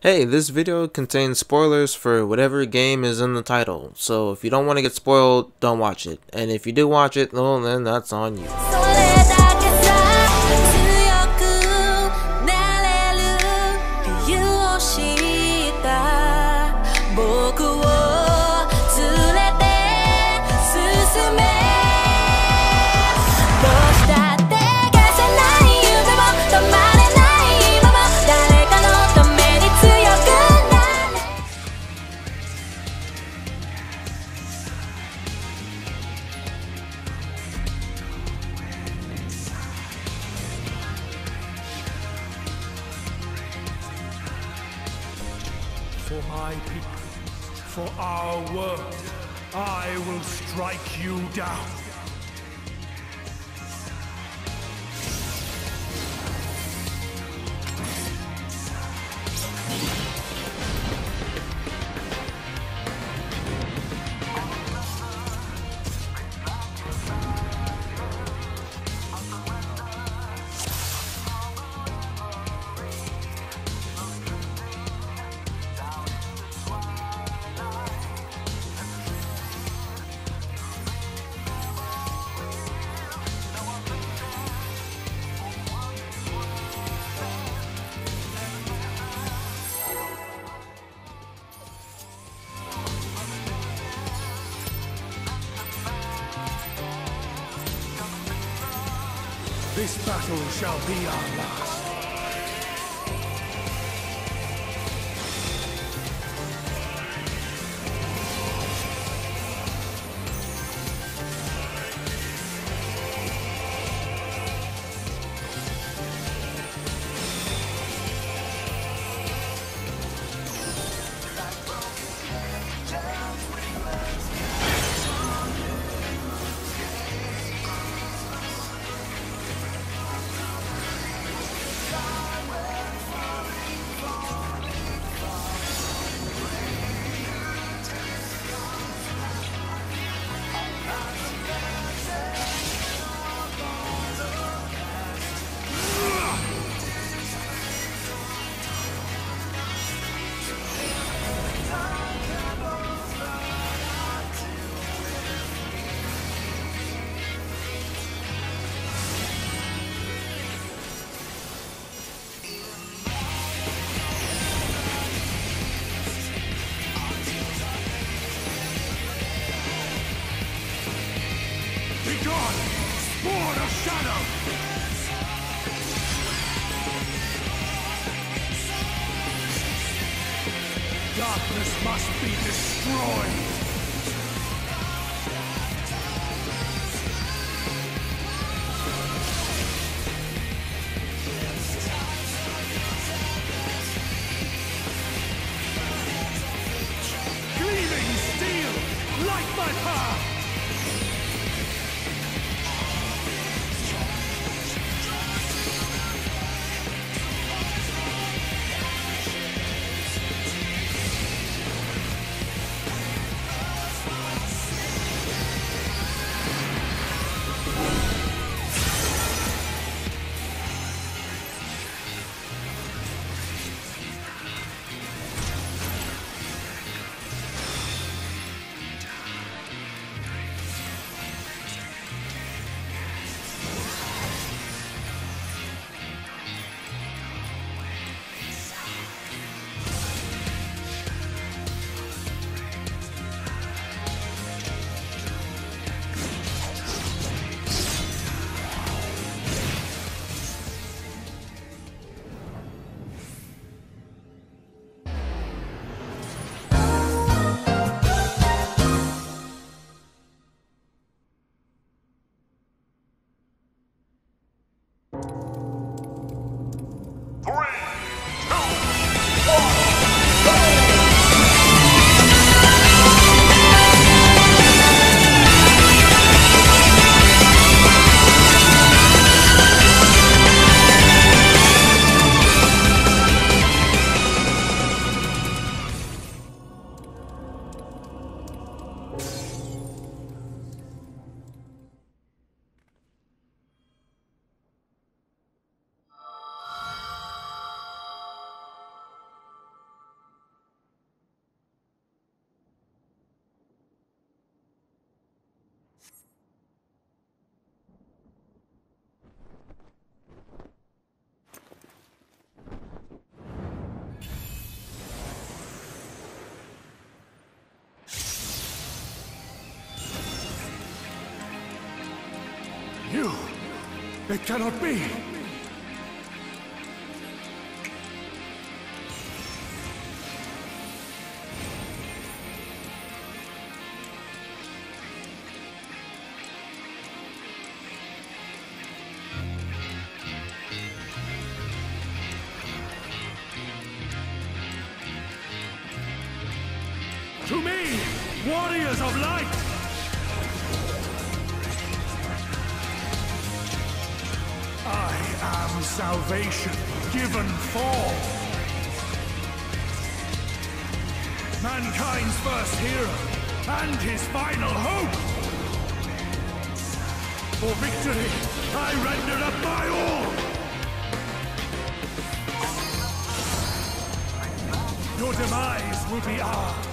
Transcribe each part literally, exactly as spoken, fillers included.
Hey, this video contains spoilers for whatever game is in the title, so if you don't want to get spoiled, don't watch it. And if you do watch it, well, then that's on you. For my people, for our world, I will strike you down. This battle shall be our last. Begone, spawn of shadow! Darkness must be destroyed! Gleaming steel, light my path! It cannot be! To me, warriors of light! I am salvation given form. Mankind's first hero and his final hope. For victory, I render up my all. Your demise will be ours.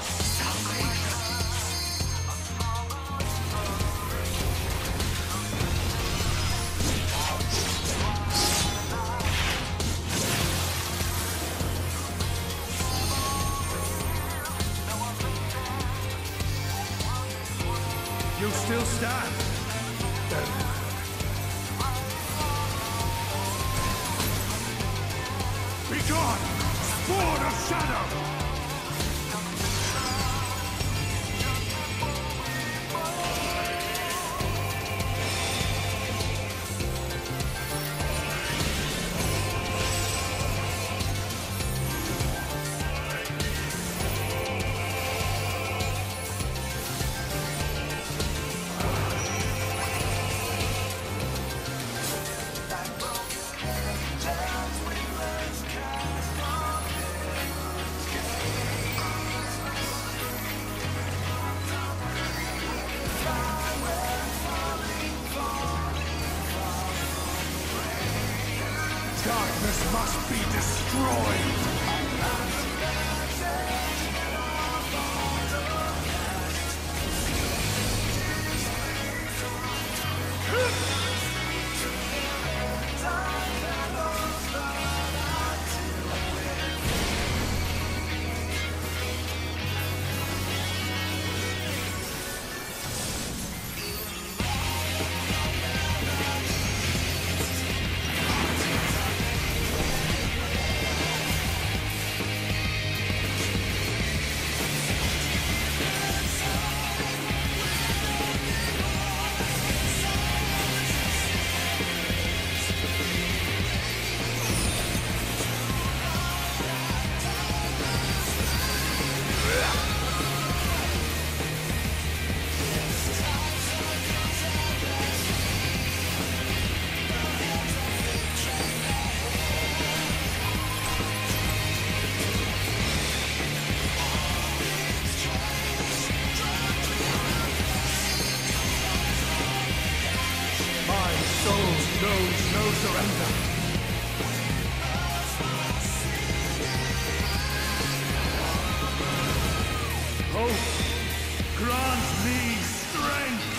You still stand. Be gone, Sword of Shadow! Darkness must be destroyed! Knows no surrender. Hope grant me strength.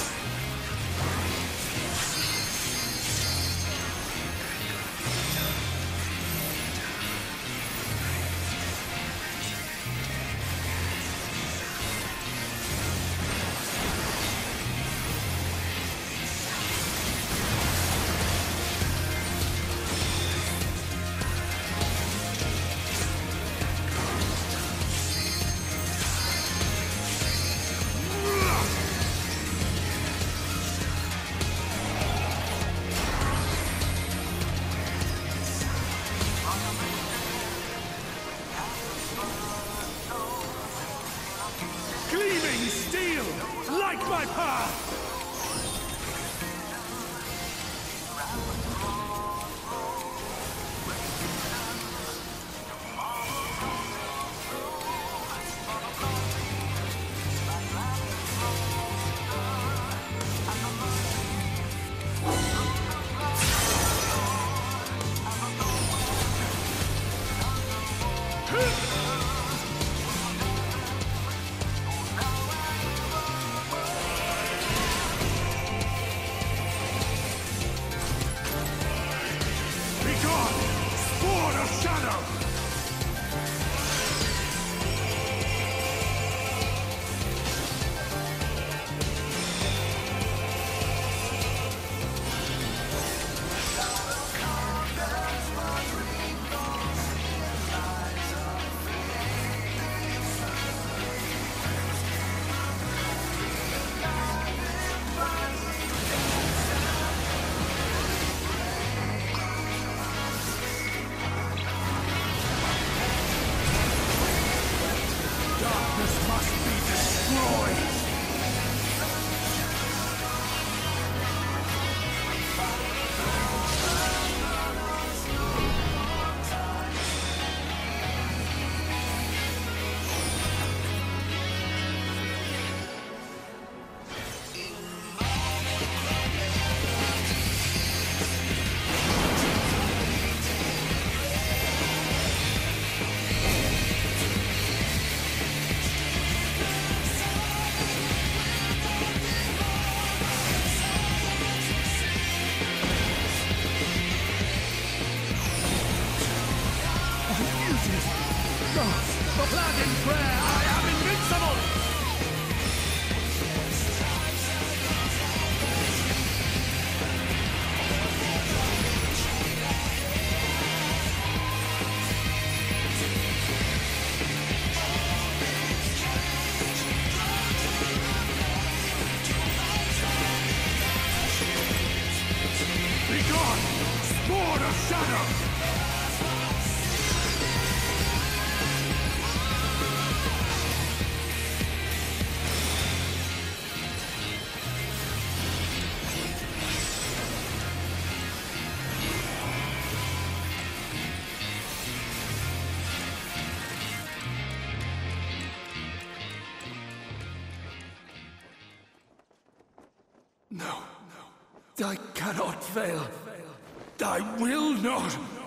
Gleaming steel, like my path! destroyed! The flag in prayer, I am invincible! Begone, Sword of Shadow! No, I cannot fail. I will not.